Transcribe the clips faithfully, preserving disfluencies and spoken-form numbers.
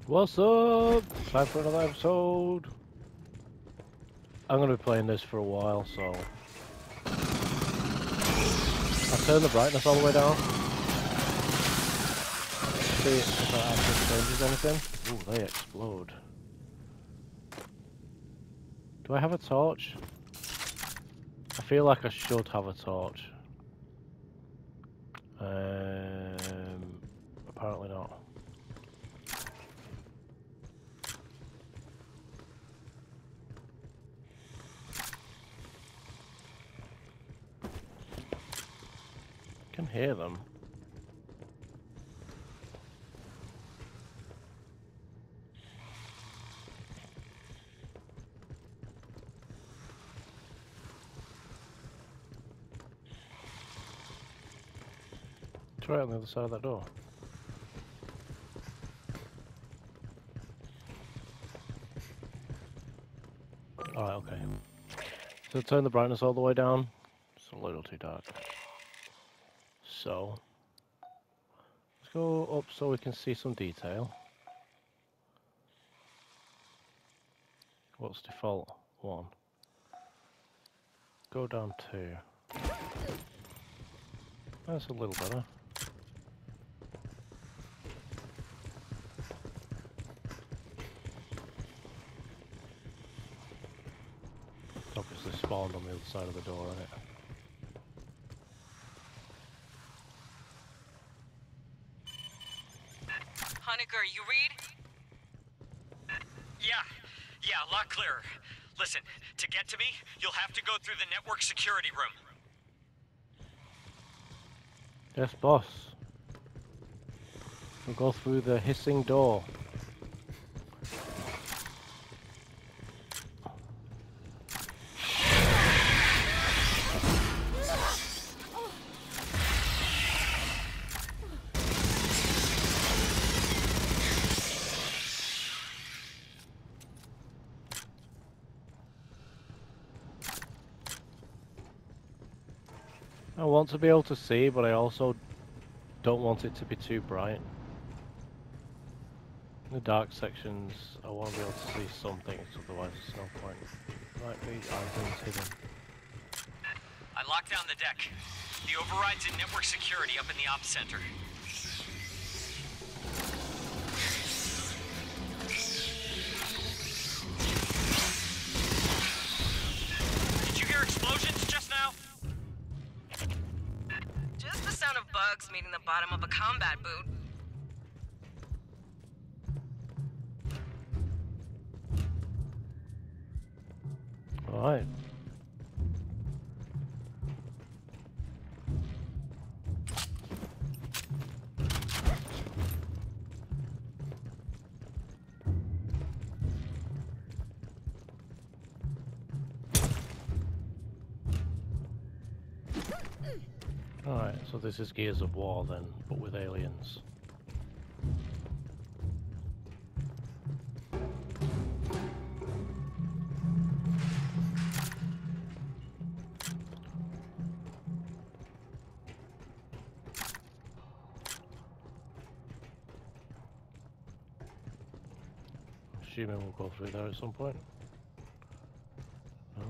What's up? Time for another episode. I'm going to be playing this for a while, so I'll turn the brightness all the way down. See if that actually changes anything. Ooh, they explode. Do I have a torch? I feel like I should have a torch. Um, apparently not. I can hear them. It's right on the other side of that door. Alright, okay. So turn the brightness all the way down. It's a little too dark. So let's go up so we can see some detail. What's default? One. Go down two. That's a little better. Obviously spawned on the other side of the door, isn't it? Honecker, you read? Yeah, yeah, a lot clearer. Listen, to get to me, you'll have to go through the network security room. Yes, boss. We'll go through the hissing door. I want to be able to see, but I also don't want it to be too bright. In the dark sections, I want to be able to see some things, otherwise there's no point. Might be items hidden. I locked down the deck. The override's in network security up in the ops center. Did you hear explosions just now? Just the sound of bugs meeting the bottom of a combat boot. Alright. Alright, so this is Gears of War then, but with aliens. Assuming we'll go through there at some point. No?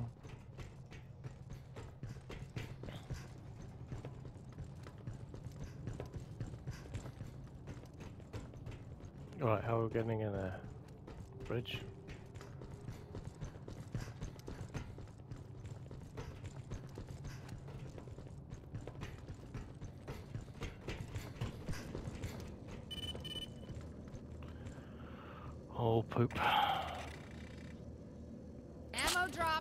Alright, how are we getting in there? Bridge? Oh, poop. Ammo drop.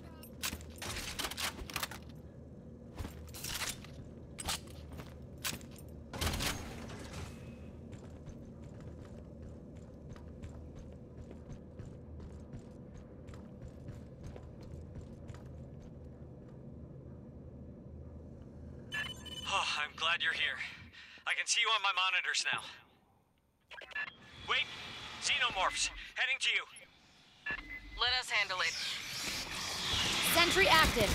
Oh, I'm glad you're here. I can see you on my monitors now. Wait, xenomorphs, heading to you. Let us handle it. Sentry active.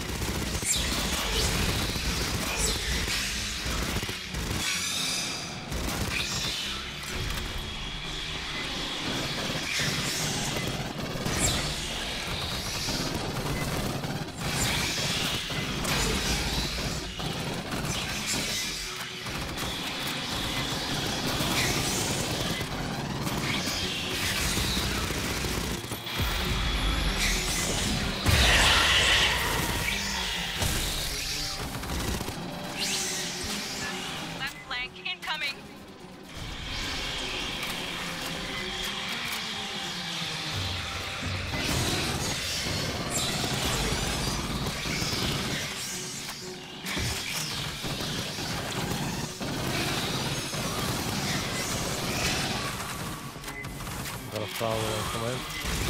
got a foul one come in.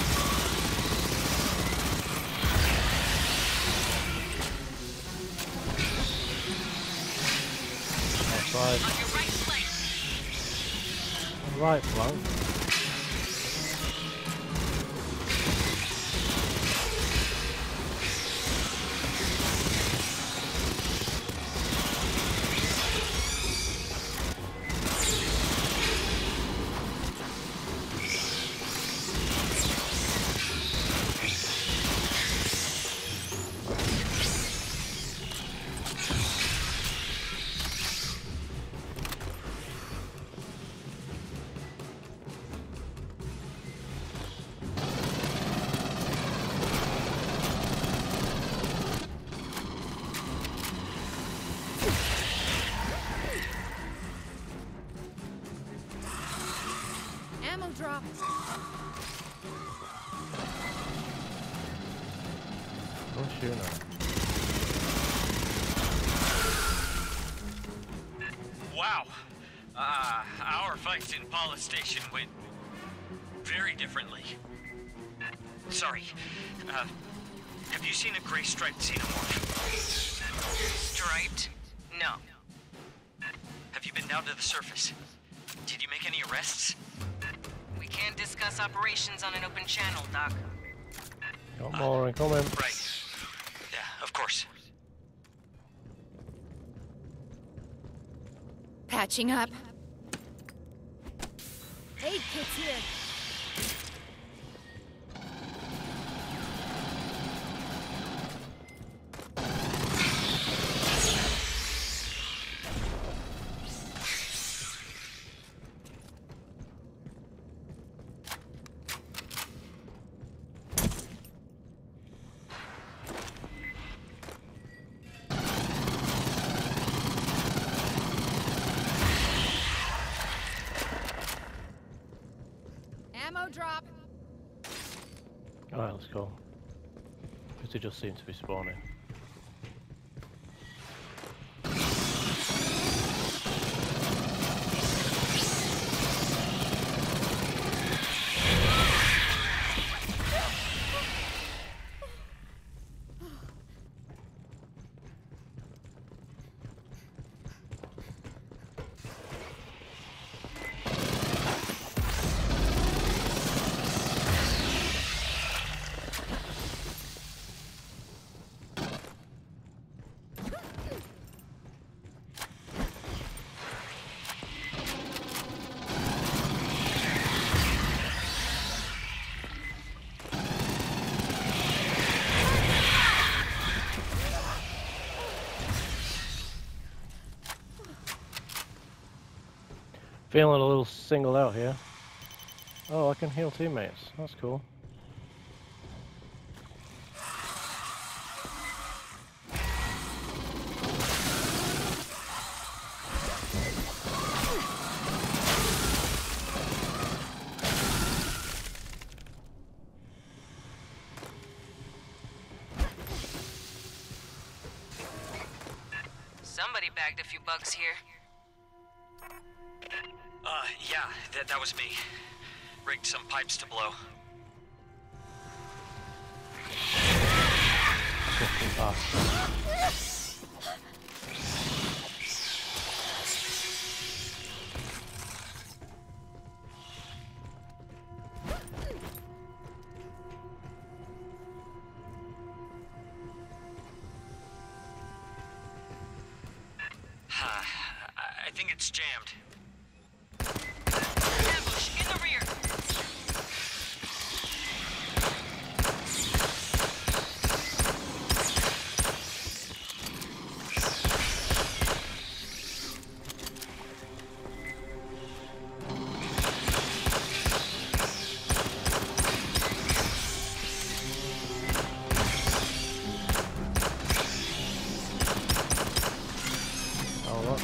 Outside. On your right flank. Right flank. Ammo drop. Oh, sure now. Wow. Uh, our fight in Paula Station went very differently. Sorry. Uh, have you seen a gray striped xenomorph? Striped? No. Have you been down to the surface? Did you make any arrests? We can't discuss operations on an open channel, Doc. Got more incoming. Right. Yeah, of course. Patching up. Aid kit's here. Ammo drop. Alright, let's go. Because they just seem to be spawning. Feeling a little singled out here. Oh, I can heal teammates. That's cool. Somebody bagged a few bugs here. Uh, yeah, that, that was me. Rigged some pipes to blow. Huh, I, I think it's jammed. Ambush in the rear. Oh, what?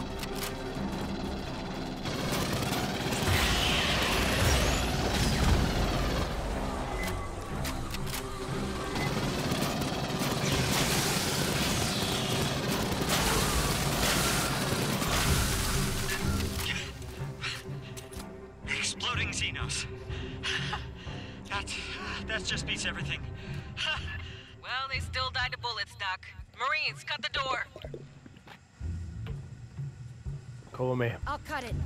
Exploding Xenos. That, that just beats everything. Well, they still died to bullets, Doc. Marines, cut the door. Cover me. I'll cut it.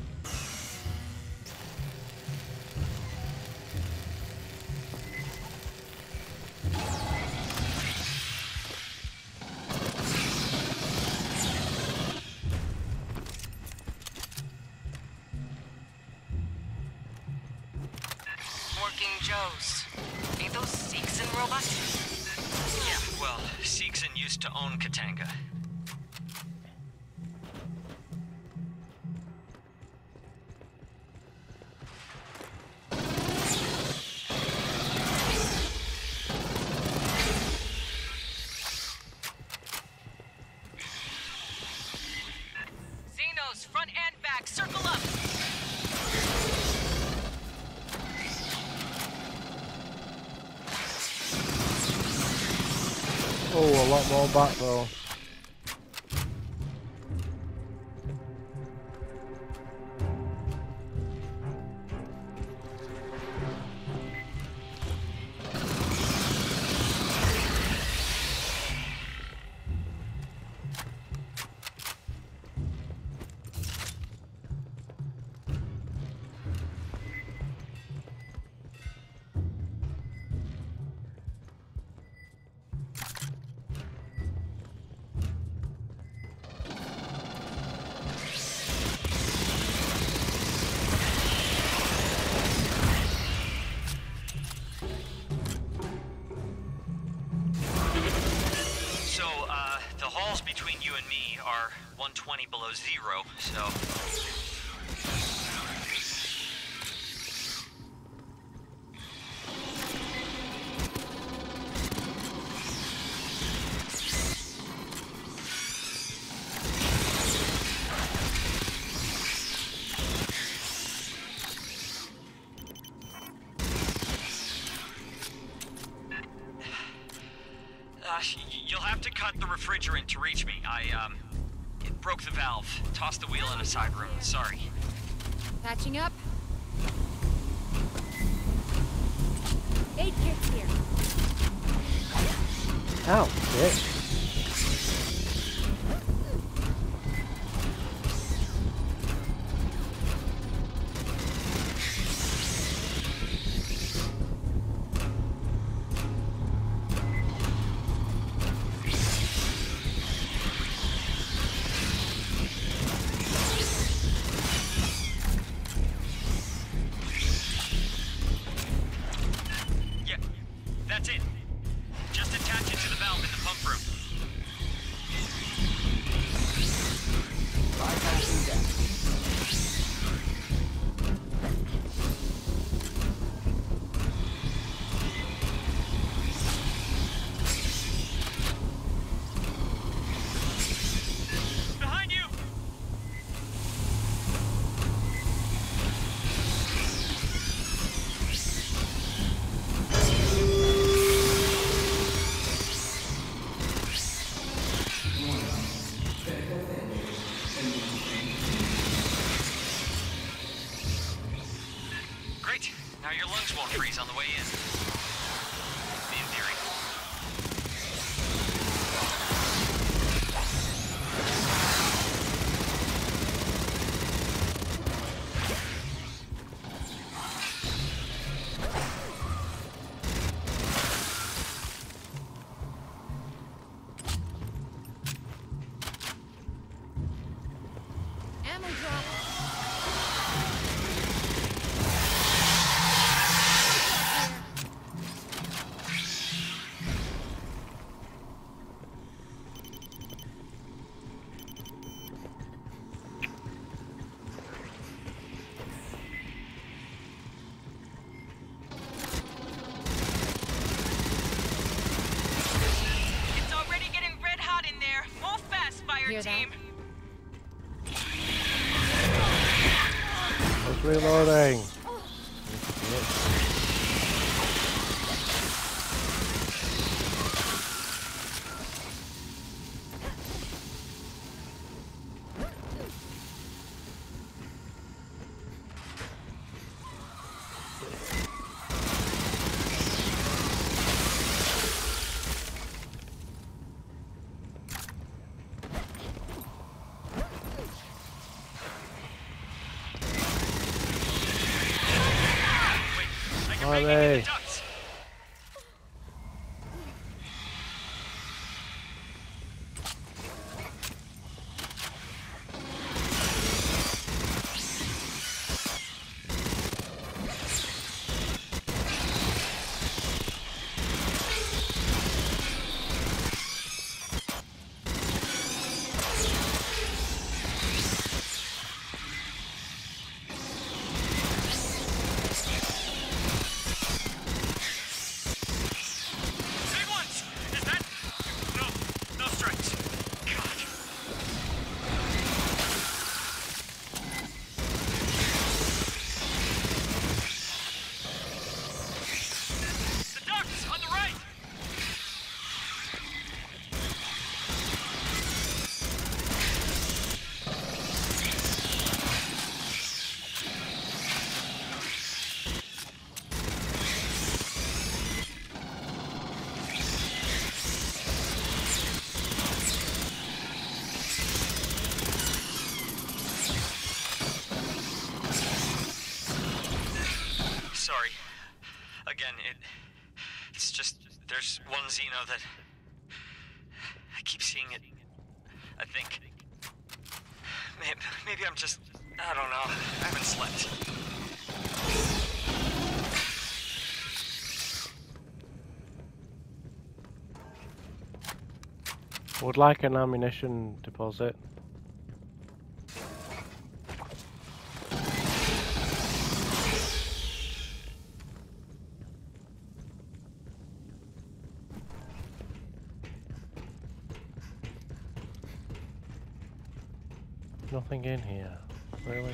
Working Joes. Ain't those Seegson robots? Yeah, well, Seegson used to own Katanga. Xenos, front and back, circle up. Oh, a lot more back though. So, uh, the halls between you and me are one twenty below zero, so... Uh, you'll have to cut the refrigerant to reach me. I, um, it broke the valve. Tossed the wheel in a side room. Sorry. Patching up. Aid kits here. Ow, shit. Yeah, that's it. Just attach it to the valve in the pump room. Behind you! Great. Now your lungs won't freeze on the way in. In theory. Ammo drop. It's already getting red hot in there. Move fast, fire Hear that? team. It's reloading. You're Hi, banging into Ray. ducks. Big ones! Is that... No, no strikes. God. The ducks on the right! Sorry. Again, it... It's just... There's one Xeno that... I keep seeing it. I think. Maybe, maybe I'm just... I don't know. I haven't slept. Would like an ammunition deposit. Nothing in here, really.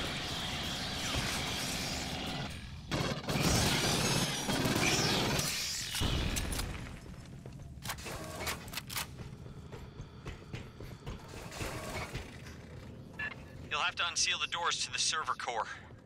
You'll have to unseal the doors to the server core.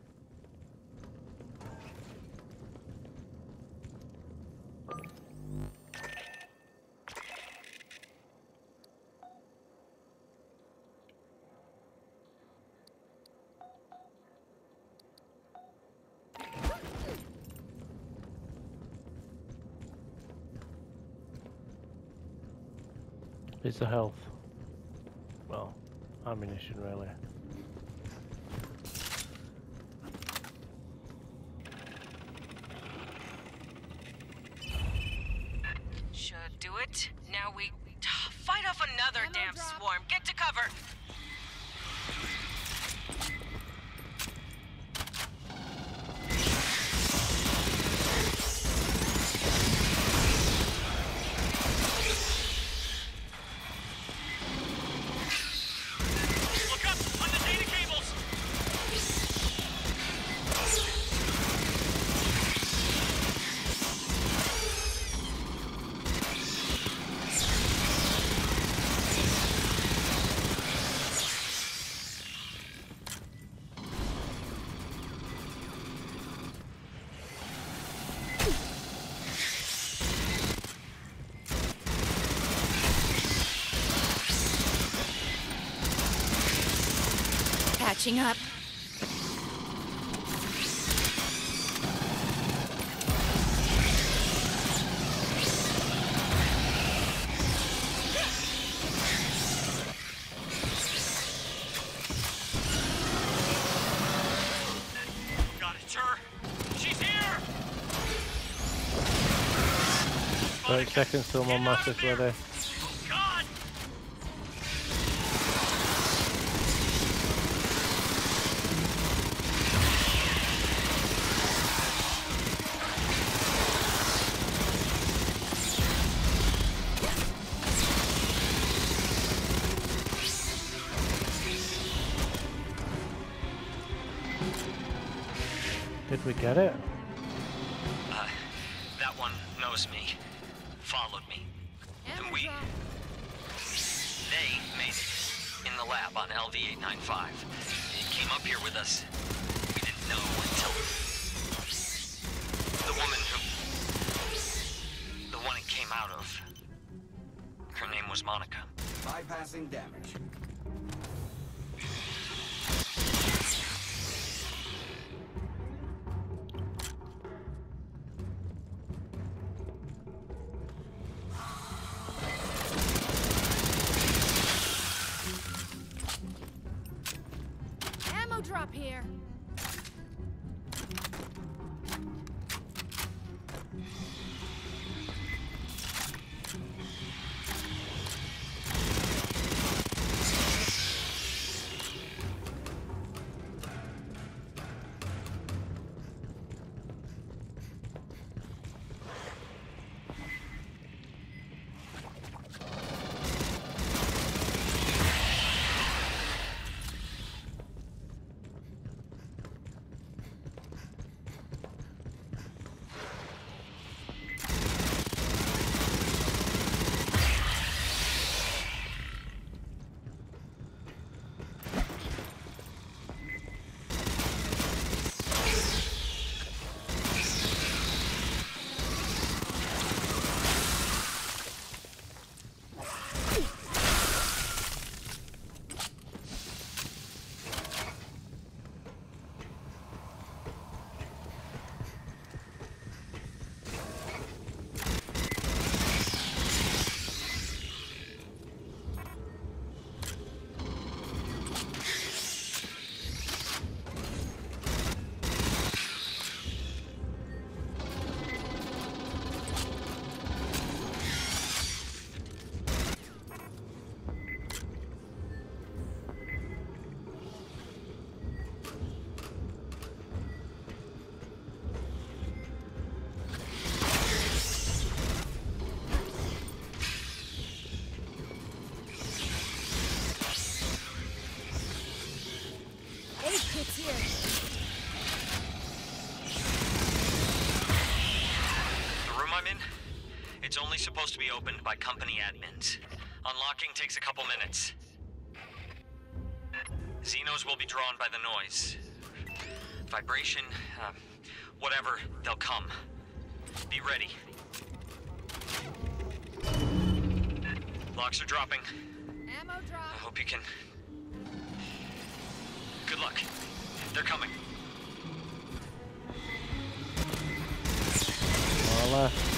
Is the health? Well, ammunition really. Should do it. Now we fight off another Ammo damn drop. swarm. Get to cover. Look up on the data cables! Patching up. Got it, sir. She's here! thirty seconds till my Get out master's of here! ready. God! Did we get it? Uh, that one knows me. Followed me. Ammo And we... drop. They made it. In the lab on L V eight ninety-five. It came up here with us. We didn't know until... The woman who... The one it came out of. Her name was Monica. Bypassing damage. I'm in, it's only supposed to be opened by company admins. Unlocking takes a couple minutes. Xenos will be drawn by the noise. Vibration, uh, whatever, they'll come. Be ready. Locks are dropping. Ammo I drop. hope you can... Good luck. They're coming. Far left.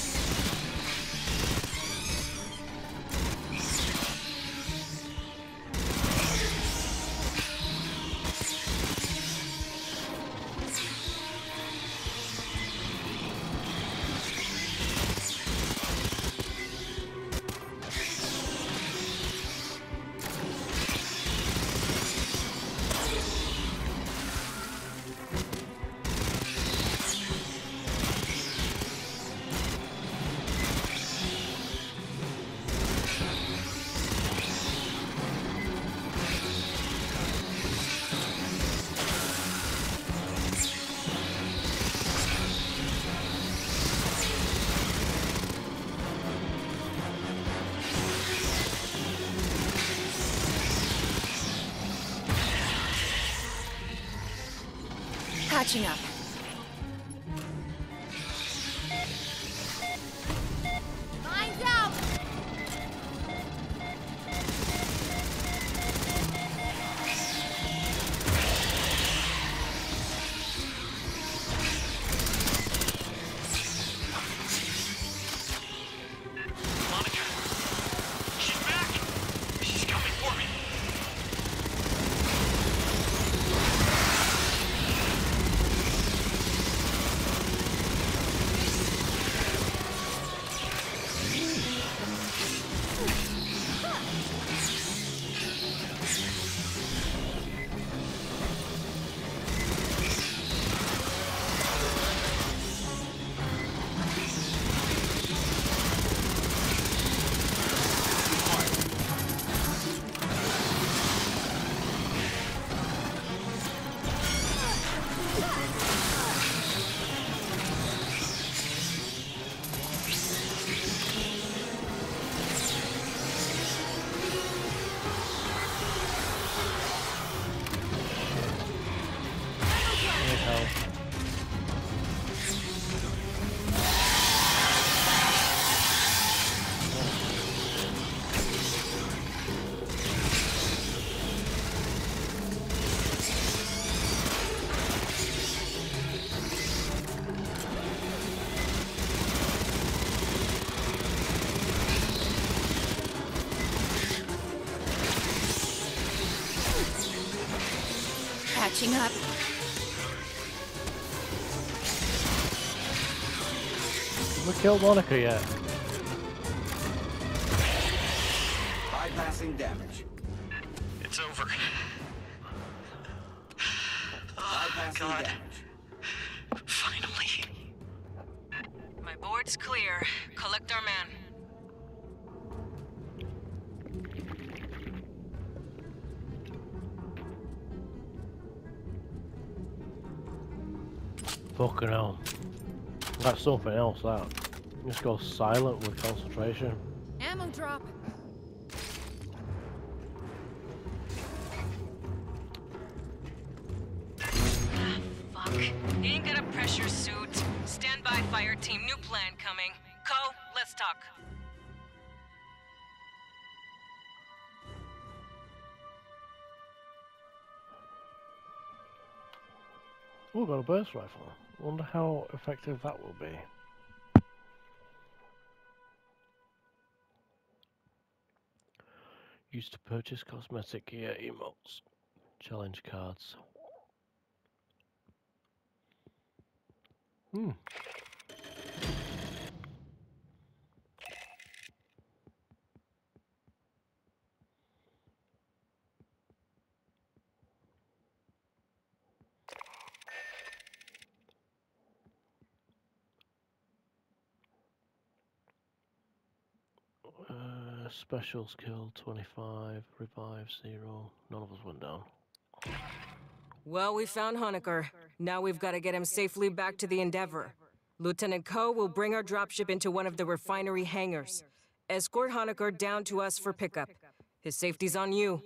Patching up. Mine's out! Monica! She's back! She's coming for me! Need help. Patching up. We killed Monica yet? Bypassing damage. It's over. Oh, Bypassing God. damage. Finally. My board's clear. Collect our man. Fucking hell. That's something else, that. Just go silent with concentration. Ammo drop. Fuck. He ain't got a pressure suit. Stand by, fire team. New plan coming. Co, let's talk. Oh, got a burst rifle. Wonder how effective that will be. Used to purchase cosmetic gear emotes. Challenge cards. Hmm. Uh, special skill twenty-five, revive zero. None of us went down. Well, we found Honecker. Now we've got to get him safely back to the Endeavor. Lieutenant Ko will bring our dropship into one of the refinery hangars. Escort Honecker down to us for pickup. His safety's on you.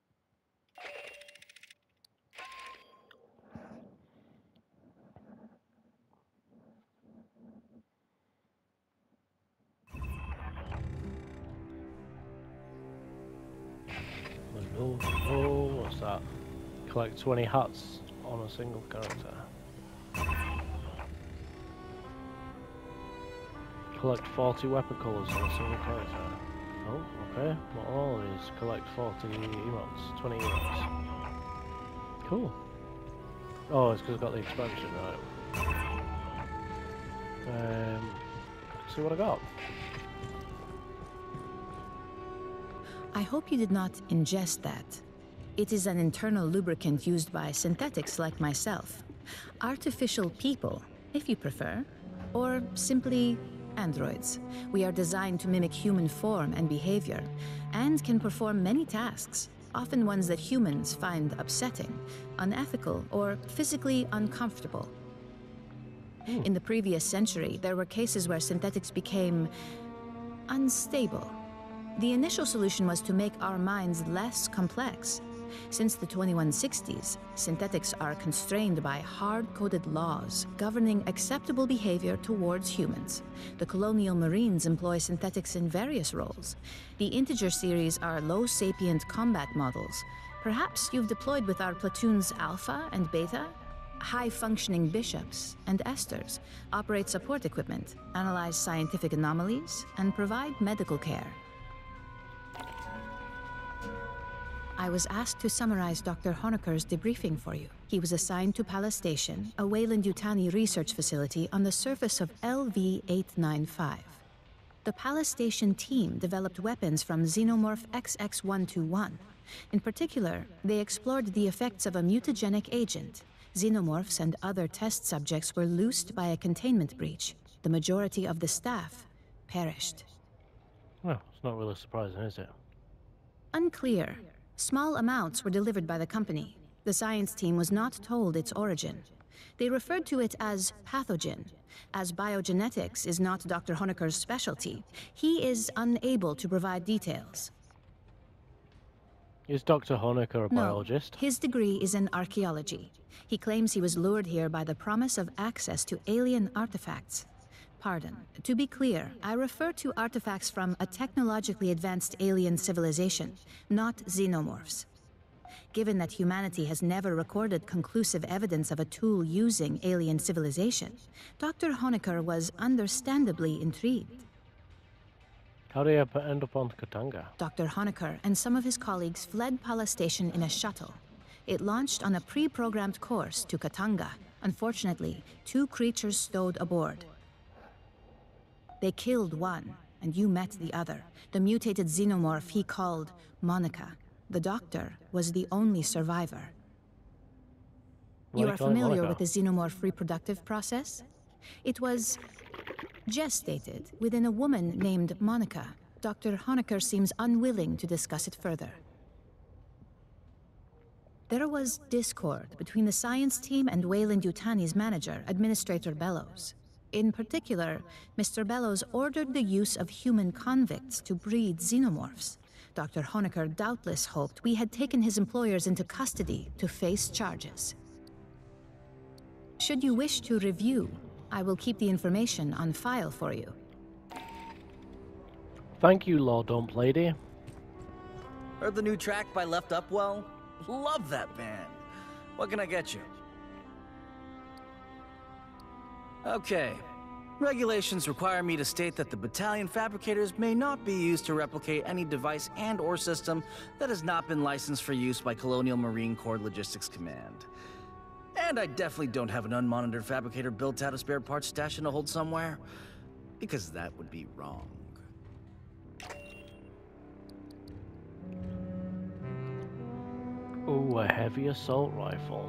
Oh, oh, what's that? Collect twenty hats on a single character. Collect forty weapon colours on a single character. Oh, okay. Not all of these. Collect forty emotes. twenty emotes. Cool. Oh, it's because I've got the expansion, right. Um, see what I got. I hope you did not ingest that. It is an internal lubricant used by synthetics like myself. Artificial people, if you prefer. Or simply androids. We are designed to mimic human form and behavior, and can perform many tasks, often ones that humans find upsetting, unethical, or physically uncomfortable. Hmm. In the previous century, there were cases where synthetics became unstable. The initial solution was to make our minds less complex. Since the twenty-one sixties, synthetics are constrained by hard-coded laws governing acceptable behavior towards humans. The Colonial Marines employ synthetics in various roles. The Integer series are low-sapient combat models. Perhaps you've deployed with our platoons Alpha and Beta? High-functioning bishops and esters operate support equipment, analyze scientific anomalies, and provide medical care. I was asked to summarize Doctor Honecker's debriefing for you. He was assigned to Pala Station, a Weyland-Yutani research facility on the surface of L V eight ninety-five. The Pala Station team developed weapons from Xenomorph X X one twenty-one. In particular, they explored the effects of a mutagenic agent. Xenomorphs and other test subjects were loosed by a containment breach. The majority of the staff perished. Well, it's not really surprising, is it? Unclear. Small amounts were delivered by the company. The science team was not told its origin. They referred to it as pathogen. As biogenetics is not Doctor Honecker's specialty, he is unable to provide details. Is Doctor Honecker a No, biologist? his degree is in archaeology. He claims he was lured here by the promise of access to alien artifacts. Pardon. To be clear, I refer to artifacts from a technologically advanced alien civilization, not xenomorphs. Given that humanity has never recorded conclusive evidence of a tool using alien civilization, Doctor Honecker was understandably intrigued. How do you end up on Katanga? Doctor Honecker and some of his colleagues fled Pala Station in a shuttle. It launched on a pre-programmed course to Katanga. Unfortunately, two creatures stowed aboard. They killed one, and you met the other, the mutated xenomorph he called Monica. The doctor was the only survivor. Why You do are call it familiar Monica? with the xenomorph reproductive process? It was gestated within a woman named Monica. Doctor Honecker seems unwilling to discuss it further. There was discord between the science team and Weyland-Yutani's manager, Administrator Bellows. In particular, Mister Bellows ordered the use of human convicts to breed xenomorphs. Doctor Honecker doubtless hoped we had taken his employers into custody to face charges. Should you wish to review, I will keep the information on file for you. Thank you, Lord Dump Lady. Heard the new track by Left Upwell? Love that band. What can I get you? Okay. Regulations require me to state that the battalion fabricators may not be used to replicate any device and or system that has not been licensed for use by Colonial Marine Corps Logistics Command. And I definitely don't have an unmonitored fabricator built out of spare parts stashed in a hold somewhere, because that would be wrong. Ooh, a heavy assault rifle.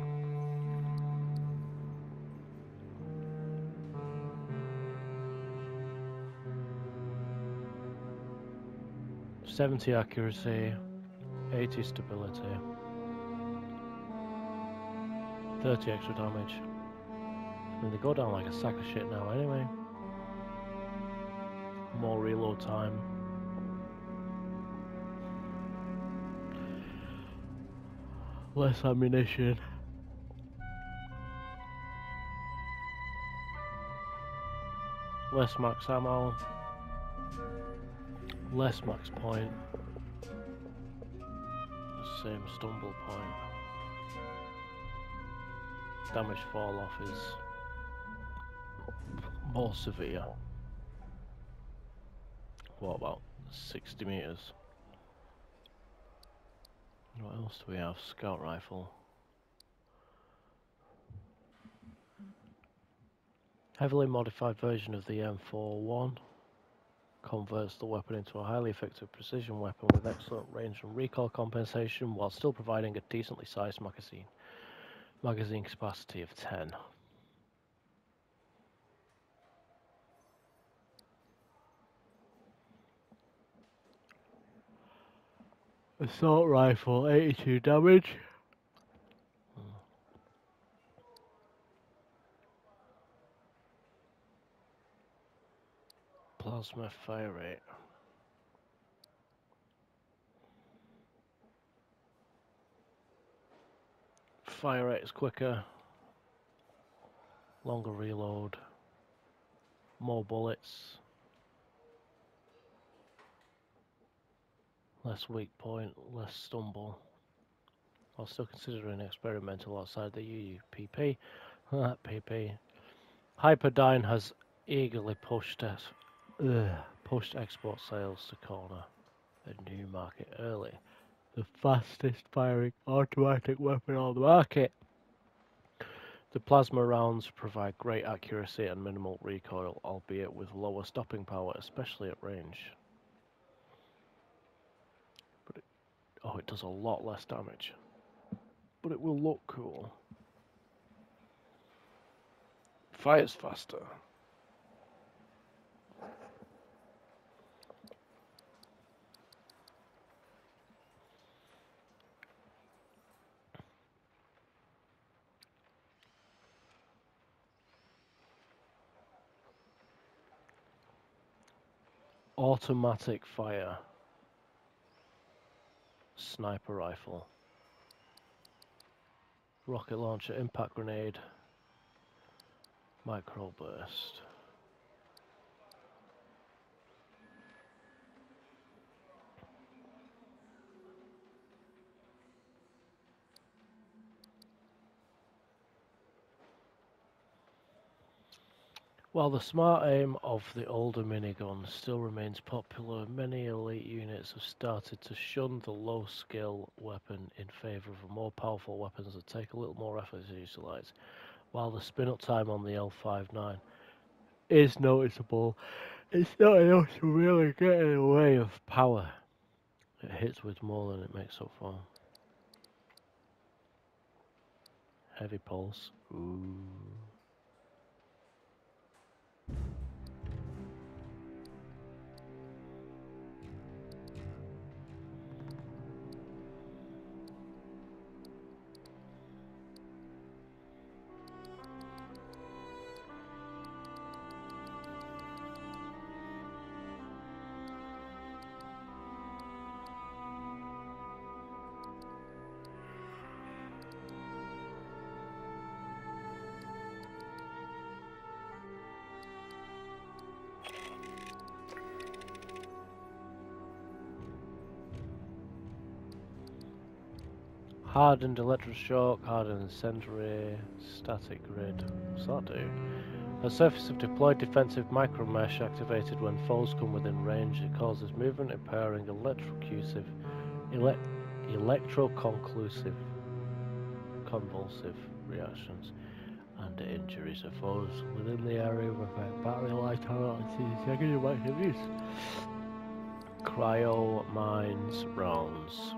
seventy accuracy, eighty stability, thirty extra damage. I mean, they go down like a sack of shit now anyway. More reload time. Less ammunition. Less max ammo. Less max point. The same stumble point. Damage fall off is more severe. What about sixty meters? What else do we have? Scout rifle. Heavily modified version of the M forty-one converts the weapon into a highly effective precision weapon with excellent range and recoil compensation while still providing a decently sized magazine. Magazine capacity of ten. Assault rifle, eighty-two damage. Hmm. Plasma fire rate. Fire rate is quicker. Longer reload. More bullets. Less weak point, less stumble. While still considering experimental outside the U U P P. P P. Hyperdyne has eagerly pushed us, ugh, pushed export sales to corner a new market early. The fastest firing automatic weapon on the market. The plasma rounds provide great accuracy and minimal recoil, albeit with lower stopping power, especially at range. Oh, it does a lot less damage, but it will look cool. Fires faster. Automatic fire. Sniper rifle, rocket launcher, impact grenade, micro burst. While the smart aim of the older minigun still remains popular, many elite units have started to shun the low-skill weapon in favour of more powerful weapons that take a little more effort to utilise. While the spin-up time on the L fifty-nine is noticeable, it's not enough to really get in the way of power. It hits with more than it makes up for. Heavy pulse. Ooh. Hardened electroshock, hardened incendiary, static grid. What's that do? A surface of deployed defensive micro mesh activated when foes come within range. It causes movement, impairing electrocusive, ele electroconclusive, convulsive reactions and injuries of foes within the area of effect. Battery light second activities. Cryo mines rounds.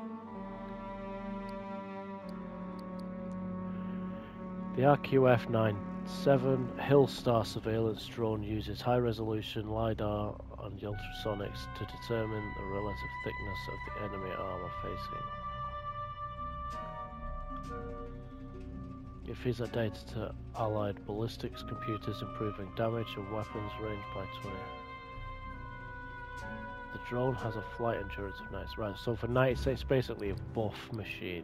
The R Q F ninety-seven Hillstar surveillance drone uses high-resolution LiDAR and ultrasonics to determine the relative thickness of the enemy armor facing. It feeds that data to allied ballistics computers, improving damage and weapons range by twenty. The drone has a flight endurance of ninety. Right, so for ninety, it's basically a buff machine.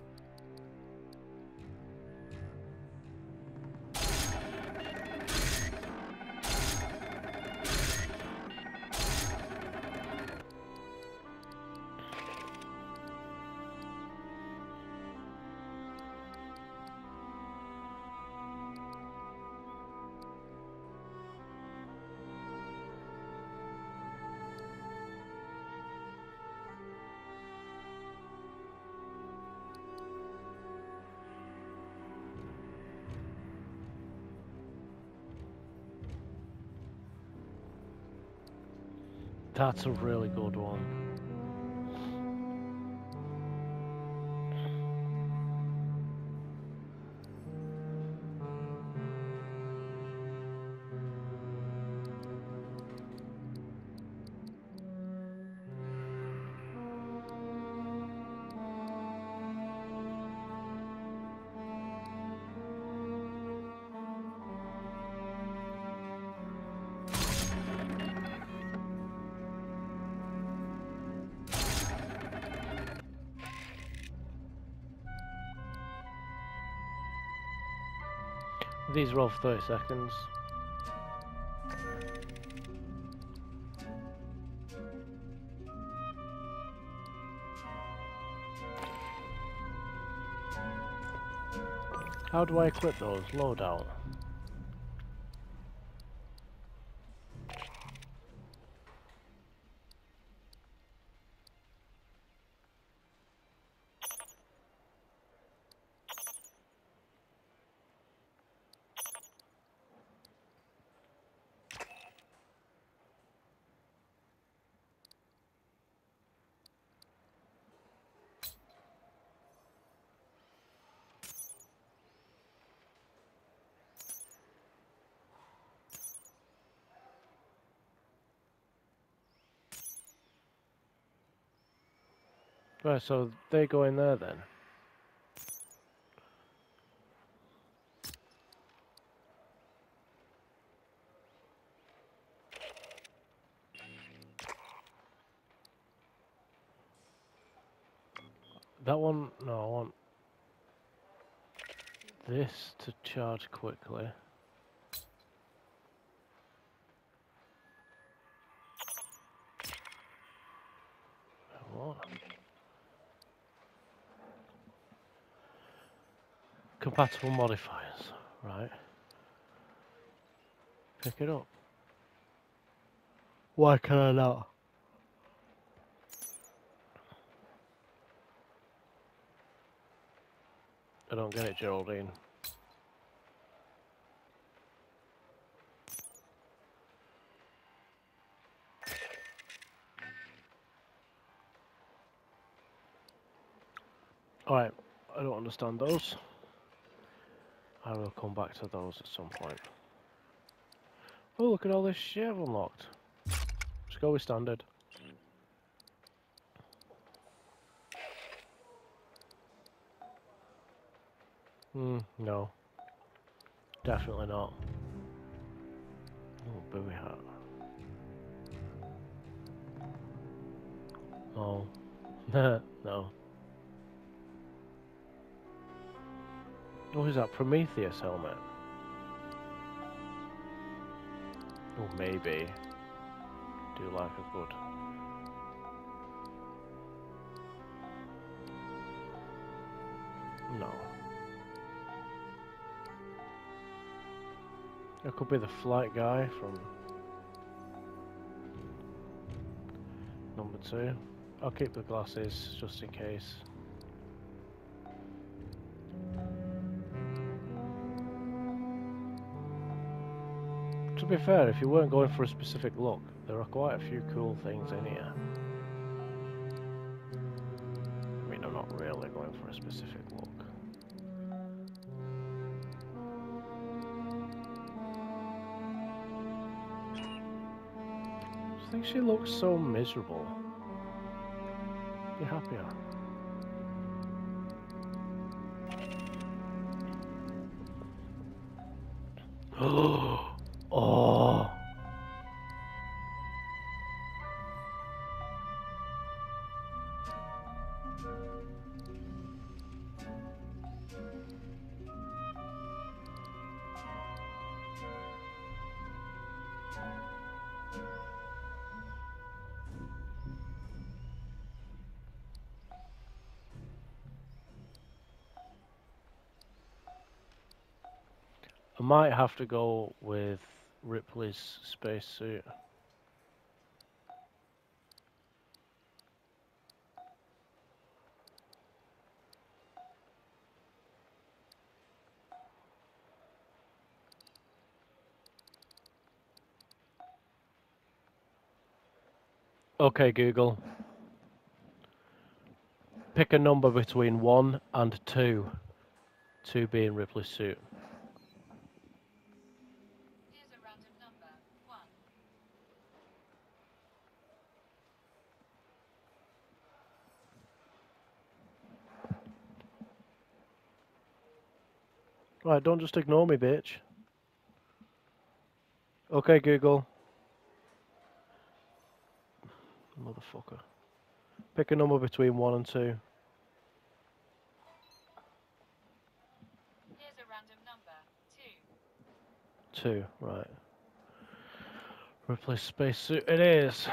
That's a really good one. These roll for thirty seconds. How do I equip those? Loadout. Right, so they go in there then. That one, no, I want this to charge quickly. What? Compatible modifiers, right. Pick it up. Why can I not? I don't get it, Geraldine. Alright, I don't understand those. I will come back to those at some point. Oh, look at all this shit I've unlocked. Let's go with standard. Hmm, no. Definitely not. Oh, booby hat. Oh. No. What is that? Prometheus helmet? Oh, maybe. Do like a good. No. That could be the flight guy from number two. I'll keep the glasses just in case. To be fair, if you weren't going for a specific look, there are quite a few cool things in here. I mean, I'm not really going for a specific look. I think she looks so miserable. Be happier. Oh. I might have to go with Ripley's spacesuit. Okay, Google. Pick a number between one and two. Two being Ripley's suit. Here's a random number. One. Right, don't just ignore me, bitch. Okay, Google. Motherfucker. Pick a number between one and two. Here's a random number. Two. Two, right. Ripley's spacesuit it is.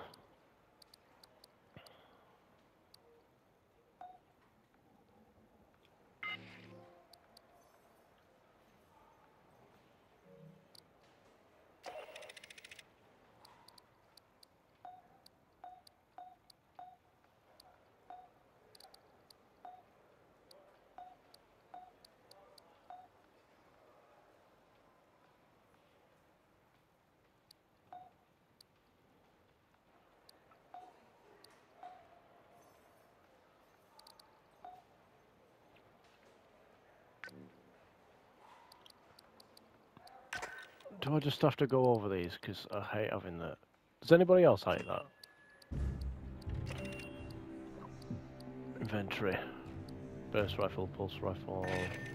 Do I just have to go over these? Because I hate having that. Does anybody else hate that? Inventory. Burst rifle, pulse rifle.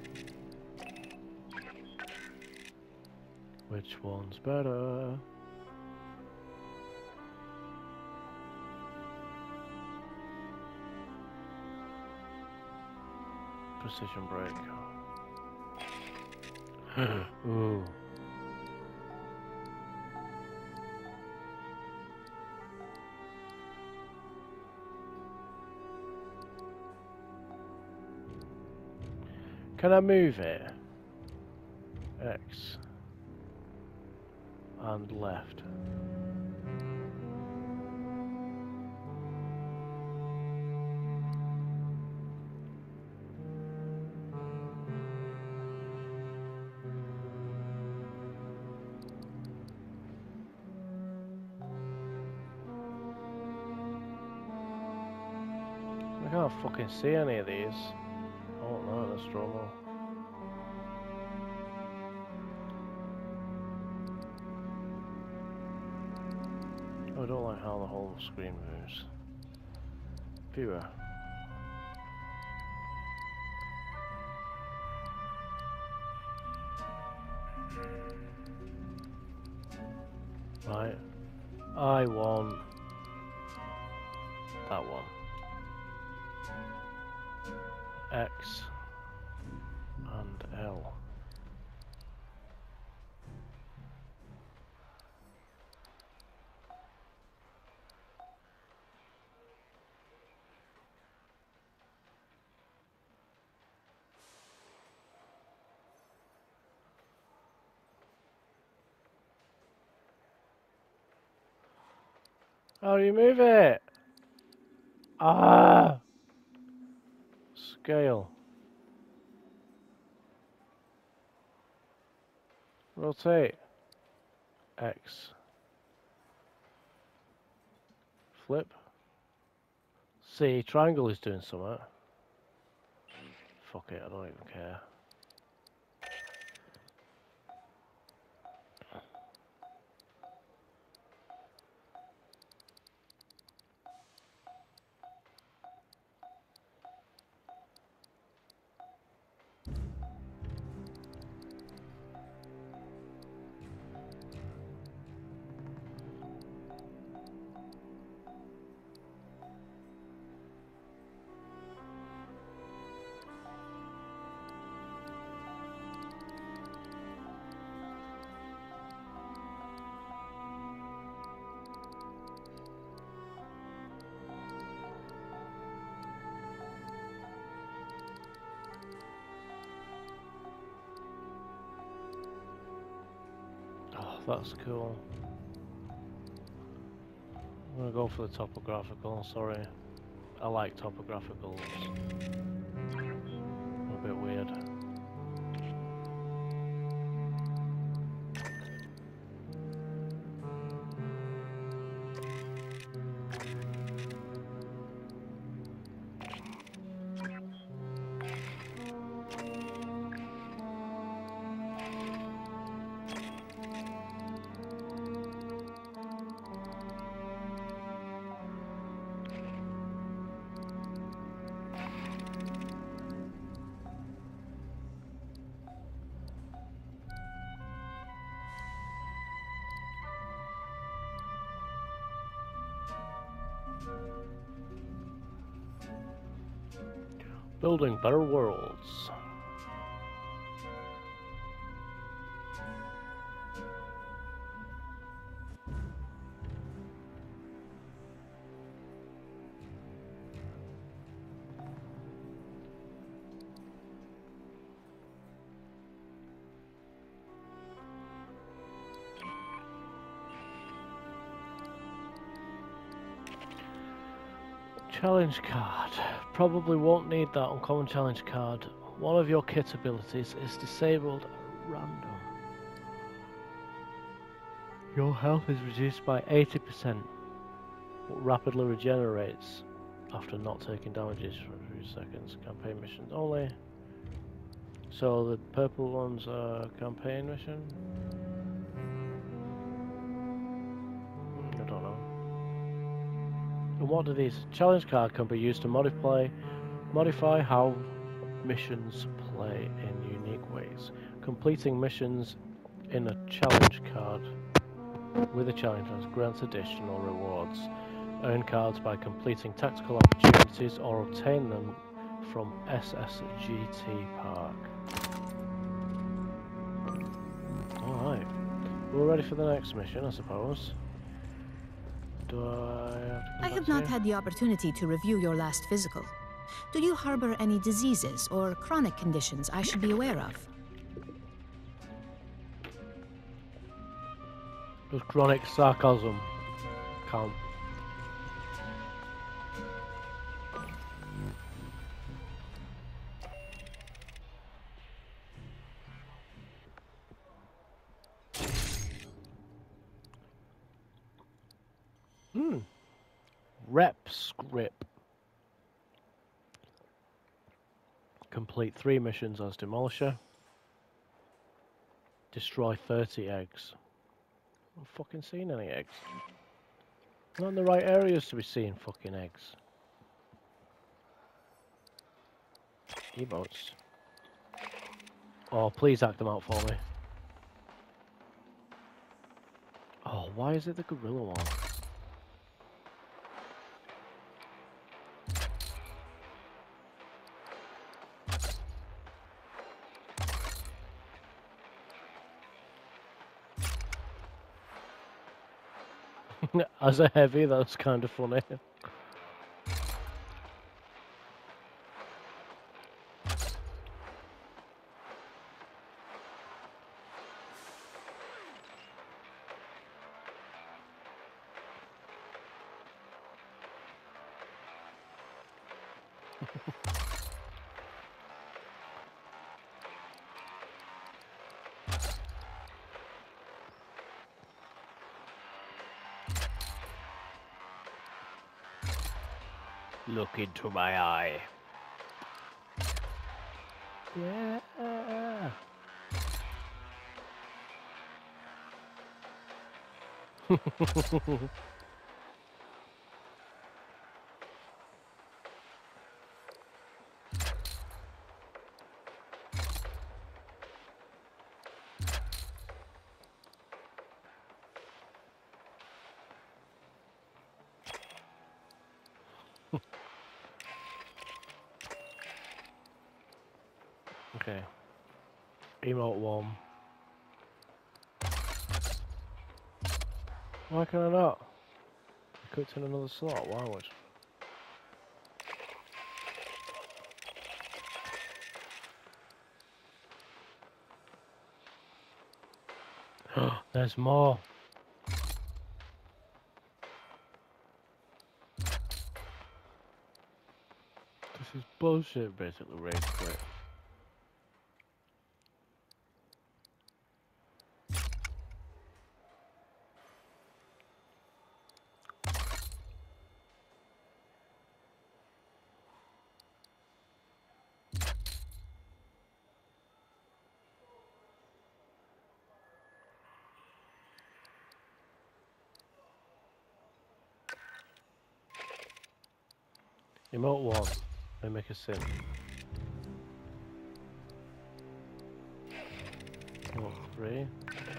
Which one's better? Precision break. Ooh. Can I move it? X. And left. I can't fucking see any of these. Oh no, that's Stromo. Oh, I don't like how the whole screen moves. Viewer. Right. I want that one. X and L. How do you move it? Ah! Scale. Rotate. X. Flip. See, triangle is doing something. Fuck it, I don't even care. that's cool. I'm gonna go for the topographical, sorry. I like topographicals. A bit weird. Building better worlds. Challenge card. Probably won't need that uncommon challenge card. One of your kit abilities is disabled at random. Your health is reduced by eighty percent, but rapidly regenerates after not taking damages for a few seconds. Campaign missions only. So the purple ones are campaign mission? I don't know. And what do these? Challenge card can be used to modify, modify how missions play in unique ways. Completing missions in a challenge card with a challenge card grants additional rewards. Earn cards by completing tactical opportunities or obtain them from S S G T Park. Alright, we're ready for the next mission, I suppose. Do I have to come I back have to not you? had the opportunity to review your last physical. Do you harbor any diseases or chronic conditions I should be aware of? Does chronic sarcasm count? Hmm. Rep script. Complete three missions as Demolisher. Destroy thirty eggs. I haven't fucking seen any eggs. Not in the right areas to be seeing fucking eggs. Emotes. Oh, please act them out for me. Oh, why is it the gorilla one? As a heavy, that's kind of funny. Look into my eye. Yeah. Okay. Emote one. Why can I not? I cooked in another slot, why would? There's more. This is bullshit, basically, rage quit. Emote one. They make a sim. Emote three.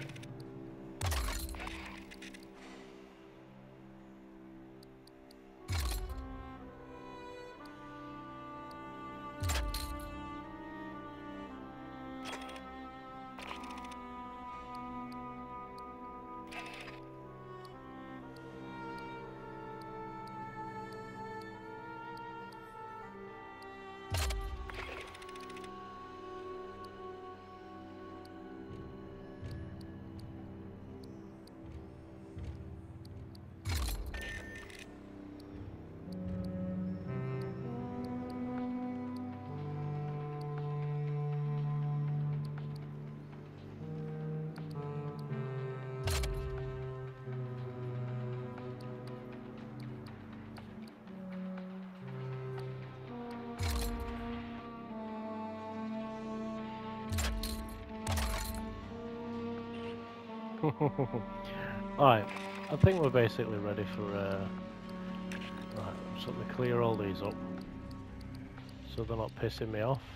Alright, I think we're basically ready for uh right, I'm sort of clear all these up so they're not pissing me off.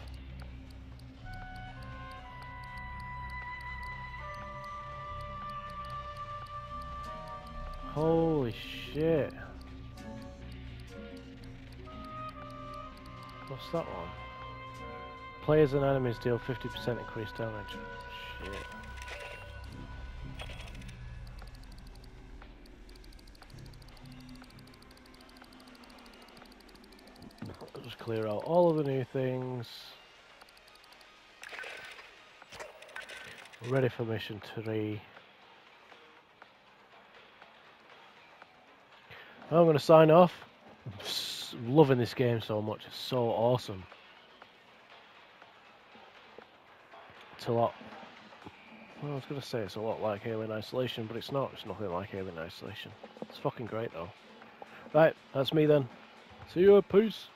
Holy shit. What's that one? Players and enemies deal fifty percent increased damage. Shit. Just clear out all of the new things. We're ready for mission three. I'm going to sign off. I'm loving this game so much. It's so awesome. It's a lot. Well, I was going to say it's a lot like Alien Isolation, but it's not. It's nothing like Alien Isolation. It's fucking great though. Right, that's me then. See you, peace.